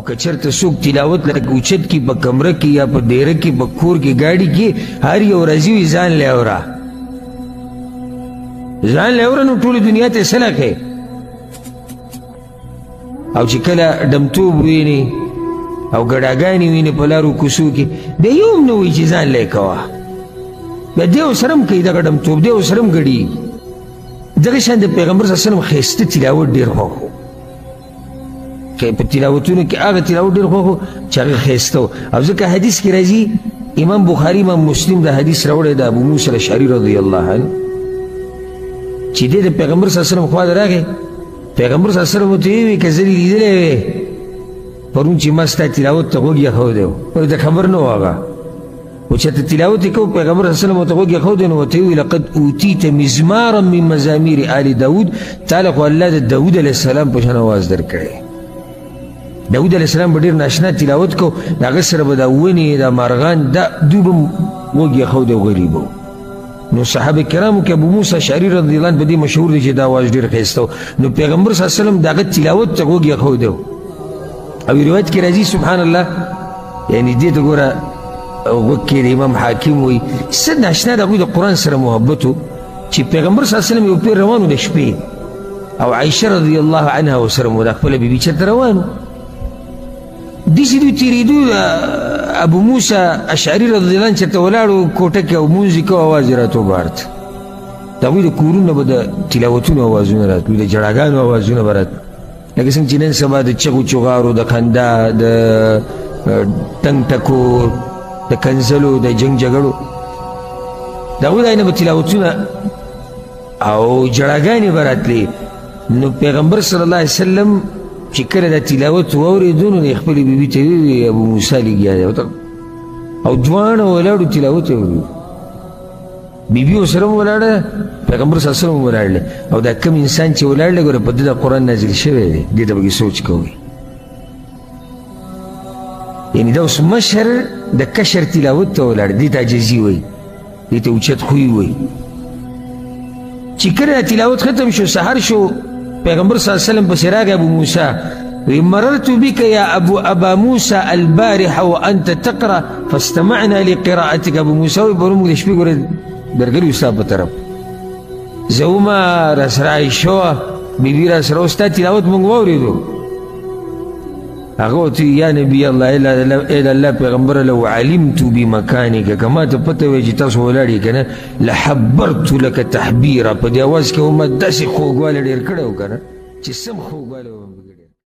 که چېرته څوک تلاوت لکه اوچت کي په کمره کې یا په ډیره کې په کور کې ګاډي کې هر یو راځي وي ځان لی اوره ځان لی اوره نو ټولې دنیا ته څه لکې او چې کله ډمتوب ویني او ګډاګانې ویني په لارو کوڅو کې بیا یو هم نه وایي چې ځان لی کوه بیا دی ورسره هم کوي دغه ډمتوب دی ورسره هم ګډېږي دغه شان د پیغمبر صلی الله علیه وسلم ښایسته تلاوت ډېر خوښ و په تلاوتونو کې هغه تلاوت ډېر خوښ و چې هغه ښایسته و او ځکه حدیث کې راځي امام بخاري امام مسلم د حدیث راوړی د ابو موسی الاشعري رضی الله عنه چې دی د پیغمبر صلی الله علیه وسلم خوا ته راغی پیغمبر صلی الله علیه وسلم ورته ویې که زه دې لیدلی وې پرون چې ما ستا تلاوت ته غوږ ایښودی و ورته خبر نه و هغه و چې ته تلاوت یې کوو پیغمبر صلی الله علیه وسلم ورته غوږ ایښودی نو ورته ویې لقد اوتیت مزمارا من مزامیر آل داود تا له خو الله د داود علیه السلام په شان اواز درکړی داود علیه السلام به ډېر ناشنا تلاوت کو د هغه سره به دا ونې دا مارغان دا دوی به غوږ ایښودی او غریب و نو صحابه کرامو کې ابو موسی اشعري رضی الله عنه په دې مشهور دی چې دا اواز ډېر ښایسته و نو پیغمبر صلی الله علیه وسلم د هغه تلاوت ته غوږ ایښودی و او روایت کې راځي سبحان الله یعنی دې ته ګوره غوږ کې د امام حاکم وایي څه ناشنا د هغوی د قرآن سره محبت و چې پیغمبر صلی الله علیه وسلم یو پیر روان و د شپې او عایشه رضی الله عنها ورسره و دا خپله بیبي چېرته روان و داسې دوی تېرېدو ابو موسی اشعري رضی الله عنه چېرته ولاړ و کوټه کې او مونځ یې کو اواز یې راته وبارت د هغوی د کورونو به د تلاوتونو اوازونه راتلو د جړاګانو اوازونه به راتلو لکه څنګه چې نن سبا د چغو چغارو د خندا د ټنګ ټکور د کنځلو د جنګ جګړو د هغوی د نه به تلاوتونه او جړاګانې به راتلې نو پیغمبر صلی الله علیه وسلم چې کله دا تلاوت واورېدو نو د خپلې بیبي ته ویې ابو موسی لګیا دی او دواړه ولاړو تلاوت یې وویل بیبي ورسره هم ولاړه پیغمبر صلی الله علیه وسلم هم ولاړلی او دا کم انسان چې ولاړ دی ګوره په ده د قرآن نازل شوی دی دې ته پکې سوچ کوئ یعنې دا اوس مشر د کشر تلاوت ته ولاړ دې ته عجزي وایي دې ته اوچت خوی وایي چې کله تلاوت ختم شو سحر شو پیغمبر صلی الله علیه وسلم پسې راغی ابو موسی مررت بك يا أبا موسى البارحة وأنت تقرأ فاستمعنا لقراءتك أبو موسى ويبرمك لشبي قرد درقلي أستاذ بطرف زوما رسرائي شوى بيبي رسرائي أستاذ تلاوت من غوريدو أقولتي يا نبي الله إلا الله پیغمبر لو علمت بمكانك كما تپته وي چې تاسو ولاړی کنه لحبرت لك تحبيرا په دې اواز کې هم داسې خوږوالی ډېر کړی و کنه چې سم خوږوالی و